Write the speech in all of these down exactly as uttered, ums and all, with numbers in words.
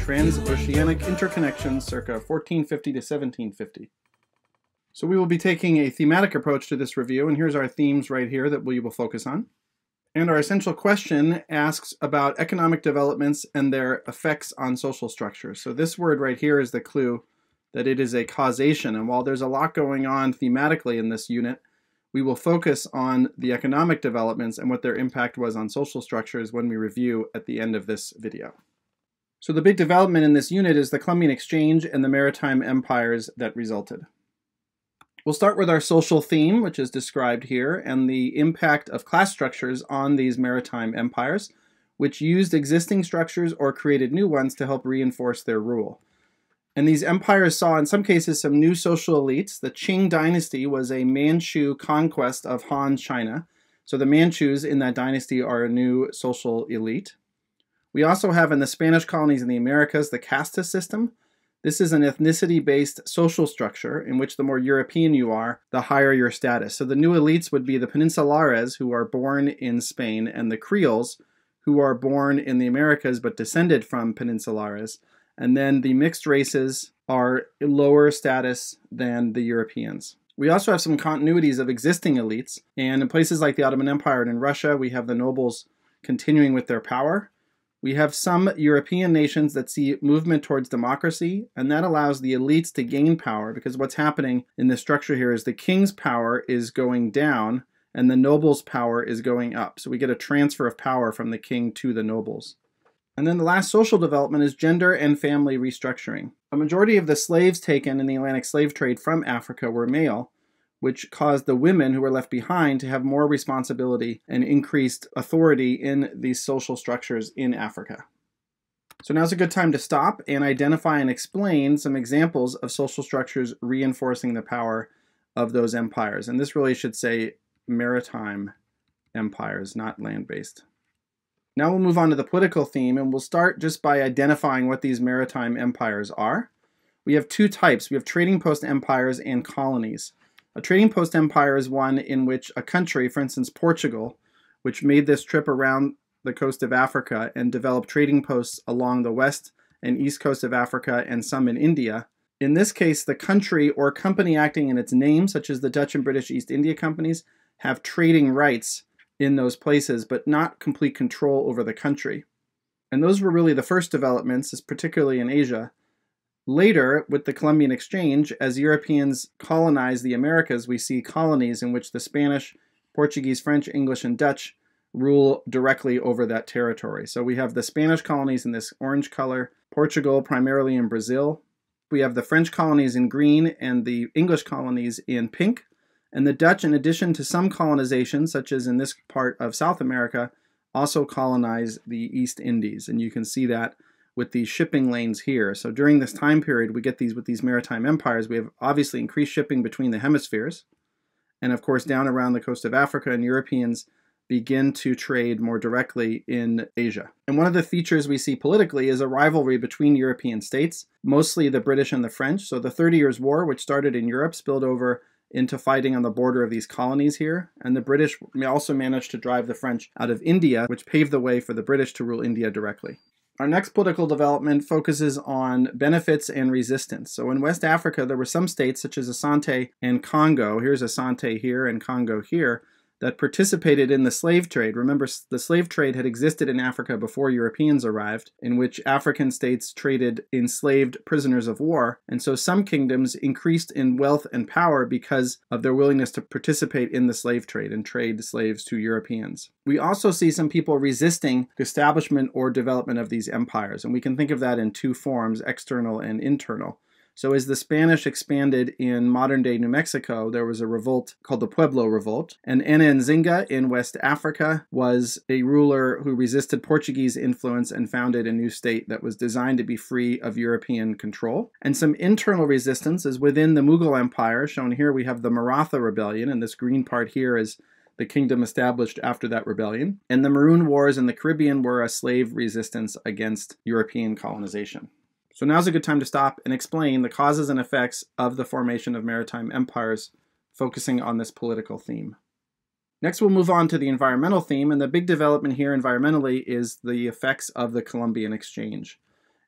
transoceanic interconnection circa fourteen fifty to seventeen fifty. So we will be taking a thematic approach to this review, and here's our themes right here that we will focus on. And our essential question asks about economic developments and their effects on social structures. So this word right here is the clue that it is a causation, and while there's a lot going on thematically in this unit, we will focus on the economic developments and what their impact was on social structures when we review at the end of this video. So the big development in this unit is the Columbian Exchange and the maritime empires that resulted. We'll start with our social theme, which is described here, and the impact of class structures on these maritime empires, which used existing structures or created new ones to help reinforce their rule. And these empires saw, in some cases, some new social elites. The Qing dynasty was a Manchu conquest of Han China. So the Manchus in that dynasty are a new social elite. We also have in the Spanish colonies in the Americas the casta system. This is an ethnicity-based social structure in which the more European you are, the higher your status. So the new elites would be the Peninsulares, who are born in Spain, and the Creoles, who are born in the Americas but descended from Peninsulares. And then the mixed races are lower status than the Europeans. We also have some continuities of existing elites, and in places like the Ottoman Empire and in Russia, we have the nobles continuing with their power. We have some European nations that see movement towards democracy, and that allows the elites to gain power, because what's happening in this structure here is the king's power is going down and the nobles' power is going up. So we get a transfer of power from the king to the nobles. And then the last social development is gender and family restructuring. A majority of the slaves taken in the Atlantic slave trade from Africa were male, which caused the women who were left behind to have more responsibility and increased authority in these social structures in Africa. So now's a good time to stop and identify and explain some examples of social structures reinforcing the power of those empires. And this really should say maritime empires, not land-based. Now we'll move on to the political theme, and we'll start just by identifying what these maritime empires are. We have two types. We have trading post empires and colonies. A trading post empire is one in which a country, for instance Portugal, which made this trip around the coast of Africa and developed trading posts along the west and east coast of Africa and some in India. In this case, the country or company acting in its name, such as the Dutch and British East India Companies, have trading rights in those places, but not complete control over the country. And those were really the first developments, particularly in Asia. Later, with the Columbian Exchange, as Europeans colonized the Americas, we see colonies in which the Spanish, Portuguese, French, English, and Dutch rule directly over that territory. So we have the Spanish colonies in this orange color, Portugal primarily in Brazil. We have the French colonies in green and the English colonies in pink. And the Dutch, in addition to some colonization, such as in this part of South America, also colonized the East Indies. And you can see that with these shipping lanes here. So during this time period, we get these with these maritime empires. We have obviously increased shipping between the hemispheres. And of course, down around the coast of Africa, and Europeans begin to trade more directly in Asia. And one of the features we see politically is a rivalry between European states, mostly the British and the French. So the Thirty Years' War, which started in Europe, spilled over into fighting on the border of these colonies here. And the British also managed to drive the French out of India, which paved the way for the British to rule India directly. Our next political development focuses on benefits and resistance. So in West Africa, there were some states such as Asante and Congo, here's Asante here and Congo here, that participated in the slave trade. Remember, the slave trade had existed in Africa before Europeans arrived, in which African states traded enslaved prisoners of war. And so some kingdoms increased in wealth and power because of their willingness to participate in the slave trade and trade slaves to Europeans. We also see some people resisting the establishment or development of these empires. And we can think of that in two forms, external and internal. So as the Spanish expanded in modern-day New Mexico, there was a revolt called the Pueblo Revolt. And Ana Nzinga in West Africa was a ruler who resisted Portuguese influence and founded a new state that was designed to be free of European control. And some internal resistance is within the Mughal Empire. Shown here, we have the Maratha Rebellion, and this green part here is the kingdom established after that rebellion. And the Maroon Wars in the Caribbean were a slave resistance against European colonization. So now's a good time to stop and explain the causes and effects of the formation of maritime empires, focusing on this political theme. Next, we'll move on to the environmental theme, and the big development here environmentally is the effects of the Columbian Exchange.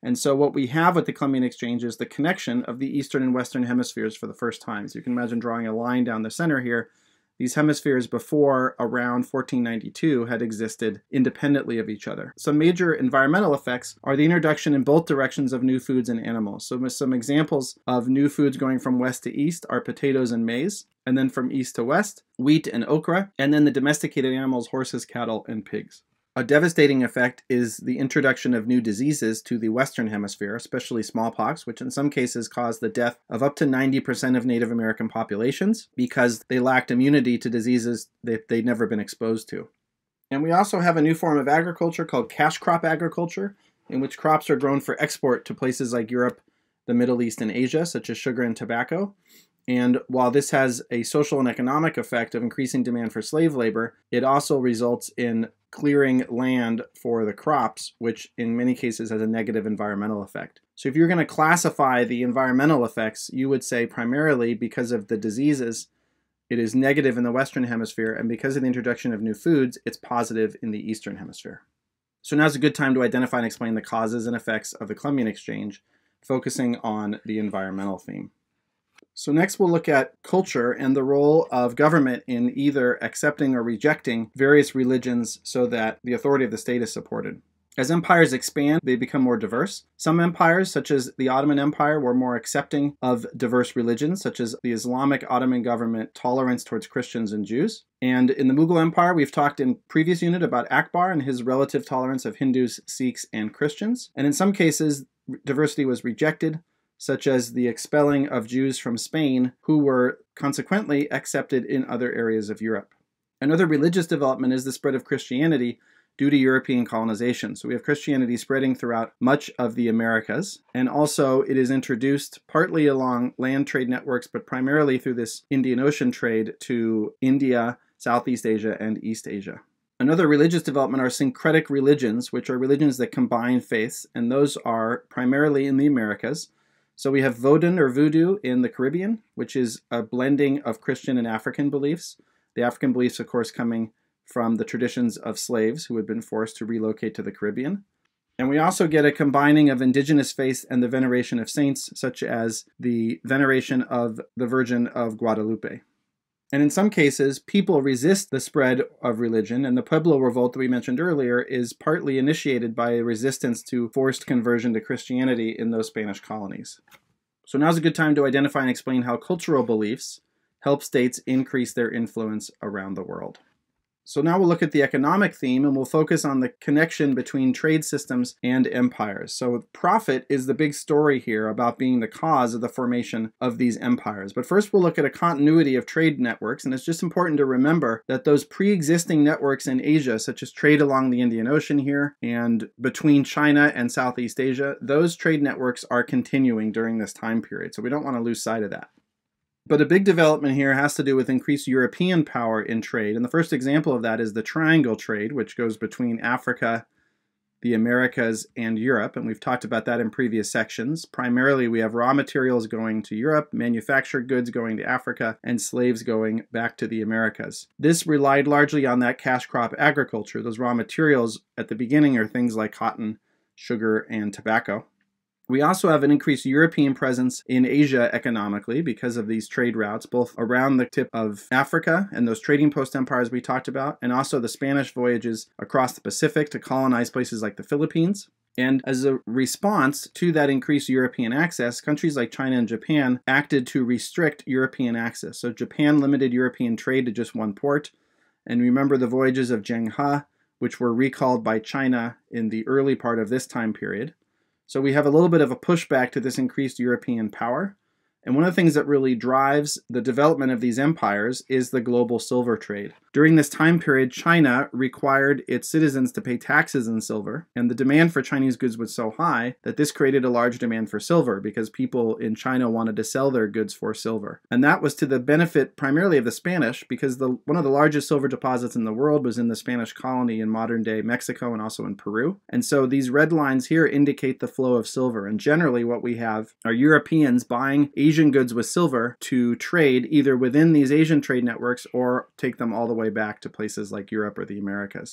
And so what we have with the Columbian Exchange is the connection of the Eastern and Western hemispheres for the first time. So you can imagine drawing a line down the center here. These hemispheres before around fourteen ninety-two had existed independently of each other. Some major environmental effects are the introduction in both directions of new foods and animals. So some examples of new foods going from west to east are potatoes and maize, and then from east to west, wheat and okra, and then the domesticated animals, horses, cattle, and pigs. A devastating effect is the introduction of new diseases to the Western Hemisphere, especially smallpox, which in some cases caused the death of up to ninety percent of Native American populations because they lacked immunity to diseases that they'd never been exposed to. And we also have a new form of agriculture called cash crop agriculture, in which crops are grown for export to places like Europe, the Middle East, and Asia, such as sugar and tobacco. And while this has a social and economic effect of increasing demand for slave labor, it also results in clearing land for the crops, which in many cases has a negative environmental effect. So if you're going to classify the environmental effects, you would say primarily because of the diseases, it is negative in the Western Hemisphere, and because of the introduction of new foods, it's positive in the Eastern Hemisphere. So now's a good time to identify and explain the causes and effects of the Columbian Exchange, focusing on the environmental theme. So next we'll look at culture and the role of government in either accepting or rejecting various religions so that the authority of the state is supported. As empires expand, they become more diverse. Some empires, such as the Ottoman Empire, were more accepting of diverse religions, such as the Islamic Ottoman government tolerance towards Christians and Jews. And in the Mughal Empire, we've talked in previous unit about Akbar and his relative tolerance of Hindus, Sikhs, and Christians. And in some cases, diversity was rejected, such as the expelling of Jews from Spain, who were consequently accepted in other areas of Europe. Another religious development is the spread of Christianity due to European colonization. So we have Christianity spreading throughout much of the Americas, and also it is introduced partly along land trade networks, but primarily through this Indian Ocean trade to India, Southeast Asia, and East Asia. Another religious development are syncretic religions, which are religions that combine faiths, and those are primarily in the Americas. So we have Vodun or Voodoo in the Caribbean, which is a blending of Christian and African beliefs. The African beliefs, of course, coming from the traditions of slaves who had been forced to relocate to the Caribbean. And we also get a combining of indigenous faiths and the veneration of saints, such as the veneration of the Virgin of Guadalupe. And in some cases, people resist the spread of religion, and the Pueblo Revolt that we mentioned earlier is partly initiated by a resistance to forced conversion to Christianity in those Spanish colonies. So now's a good time to identify and explain how cultural beliefs help states increase their influence around the world. So now we'll look at the economic theme, and we'll focus on the connection between trade systems and empires. So profit is the big story here about being the cause of the formation of these empires. But first we'll look at a continuity of trade networks, and it's just important to remember that those pre-existing networks in Asia, such as trade along the Indian Ocean here and between China and Southeast Asia, those trade networks are continuing during this time period. So we don't want to lose sight of that. But a big development here has to do with increased European power in trade. And the first example of that is the triangle trade, which goes between Africa, the Americas, and Europe. And we've talked about that in previous sections. Primarily, we have raw materials going to Europe, manufactured goods going to Africa, and slaves going back to the Americas. This relied largely on that cash crop agriculture. Those raw materials at the beginning are things like cotton, sugar, and tobacco. We also have an increased European presence in Asia economically because of these trade routes, both around the tip of Africa and those trading post empires we talked about, and also the Spanish voyages across the Pacific to colonize places like the Philippines. And as a response to that increased European access, countries like China and Japan acted to restrict European access. So Japan limited European trade to just one port. And remember the voyages of Zheng He, which were recalled by China in the early part of this time period. So we have a little bit of a pushback to this increased European power. And one of the things that really drives the development of these empires is the global silver trade. During this time period, China required its citizens to pay taxes in silver, and the demand for Chinese goods was so high that this created a large demand for silver because people in China wanted to sell their goods for silver. And that was to the benefit primarily of the Spanish, because the, one of the largest silver deposits in the world was in the Spanish colony in modern-day Mexico and also in Peru. And so these red lines here indicate the flow of silver. And generally what we have are Europeans buying Asian Asian goods with silver to trade either within these Asian trade networks or take them all the way back to places like Europe or the Americas.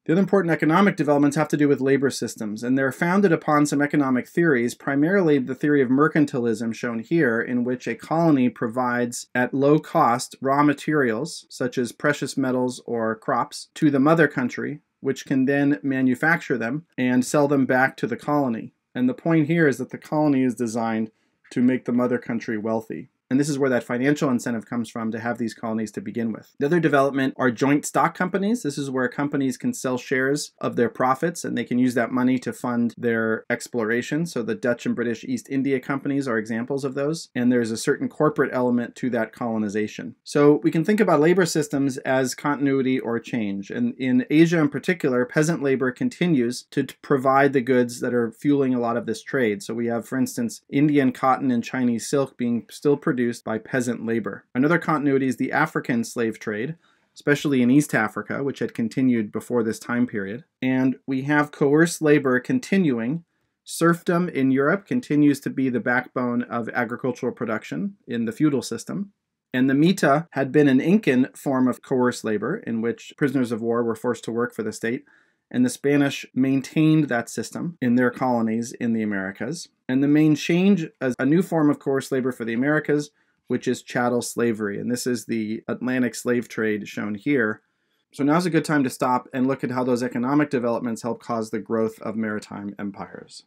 The other important economic developments have to do with labor systems, and they're founded upon some economic theories, primarily the theory of mercantilism shown here, in which a colony provides at low cost raw materials, such as precious metals or crops, to the mother country, which can then manufacture them and sell them back to the colony. And the point here is that the colony is designed to make the mother country wealthy. And this is where that financial incentive comes from to have these colonies to begin with. The other development are joint stock companies. This is where companies can sell shares of their profits and they can use that money to fund their exploration. So the Dutch and British East India companies are examples of those. And there's a certain corporate element to that colonization. So we can think about labor systems as continuity or change. And in Asia in particular, peasant labor continues to provide the goods that are fueling a lot of this trade. So we have, for instance, Indian cotton and Chinese silk being still produced by peasant labor. Another continuity is the African slave trade, especially in East Africa, which had continued before this time period. And we have coerced labor continuing. Serfdom in Europe continues to be the backbone of agricultural production in the feudal system. And the mita had been an Incan form of coerced labor in which prisoners of war were forced to work for the state. And the Spanish maintained that system in their colonies in the Americas. And the main change is a new form of coerced labor for the Americas, which is chattel slavery. And this is the Atlantic slave trade shown here. So now's a good time to stop and look at how those economic developments help cause the growth of maritime empires.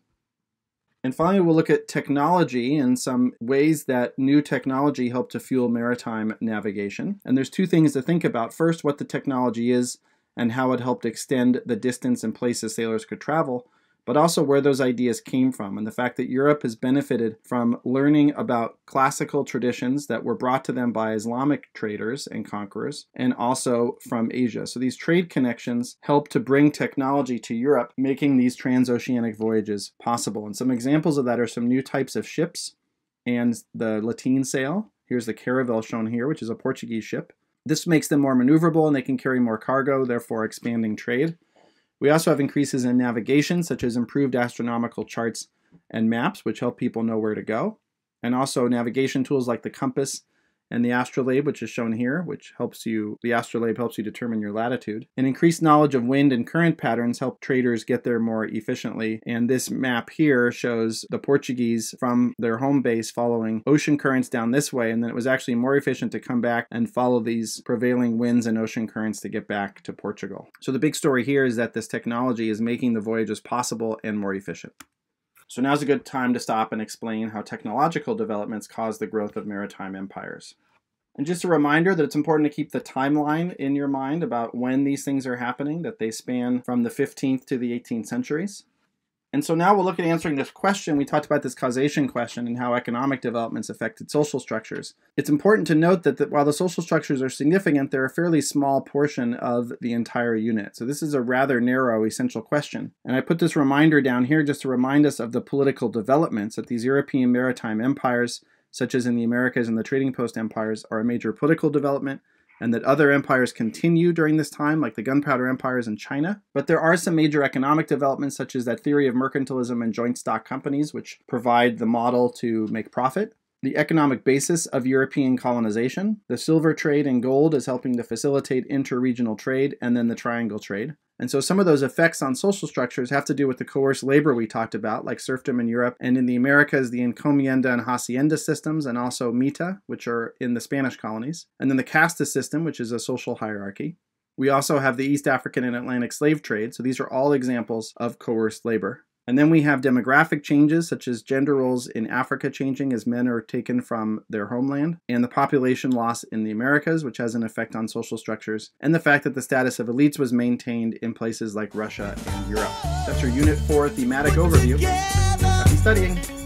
And finally, we'll look at technology and some ways that new technology helped to fuel maritime navigation. And there's two things to think about. First, what the technology is, and how it helped extend the distance and places sailors could travel, but also where those ideas came from, and the fact that Europe has benefited from learning about classical traditions that were brought to them by Islamic traders and conquerors, and also from Asia. So these trade connections help to bring technology to Europe, making these transoceanic voyages possible. And some examples of that are some new types of ships and the lateen sail. Here's the Caravel shown here, which is a Portuguese ship. This makes them more maneuverable and they can carry more cargo, therefore expanding trade. We also have increases in navigation, such as improved astronomical charts and maps, which help people know where to go. And also navigation tools like the compass and the astrolabe, which is shown here, which helps you, the astrolabe helps you determine your latitude. And increased knowledge of wind and current patterns help traders get there more efficiently. And this map here shows the Portuguese from their home base following ocean currents down this way, and then it was actually more efficient to come back and follow these prevailing winds and ocean currents to get back to Portugal. So the big story here is that this technology is making the voyages possible and more efficient. So now's a good time to stop and explain how technological developments cause the growth of maritime empires. And just a reminder that it's important to keep the timeline in your mind about when these things are happening, that they span from the fifteenth to the eighteenth centuries. And so now we'll look at answering this question. We talked about this causation question and how economic developments affected social structures. It's important to note that, that while the social structures are significant, they're a fairly small portion of the entire unit. So this is a rather narrow essential question. And I put this reminder down here just to remind us of the political developments that these European maritime empires, such as in the Americas and the trading post empires, are a major political development, and that other empires continue during this time, like the gunpowder empires in China. But there are some major economic developments, such as that theory of mercantilism and joint stock companies, which provide the model to make profit. The economic basis of European colonization. The silver trade and gold is helping to facilitate inter-regional trade, and then the triangle trade. And so some of those effects on social structures have to do with the coerced labor we talked about, like serfdom in Europe, and in the Americas, the encomienda and hacienda systems, and also mita, which are in the Spanish colonies. And then the casta system, which is a social hierarchy. We also have the East African and Atlantic slave trade, so these are all examples of coerced labor. And then we have demographic changes, such as gender roles in Africa changing as men are taken from their homeland, and the population loss in the Americas, which has an effect on social structures, and the fact that the status of elites was maintained in places like Russia and Europe. That's your Unit four thematic overview. Happy studying!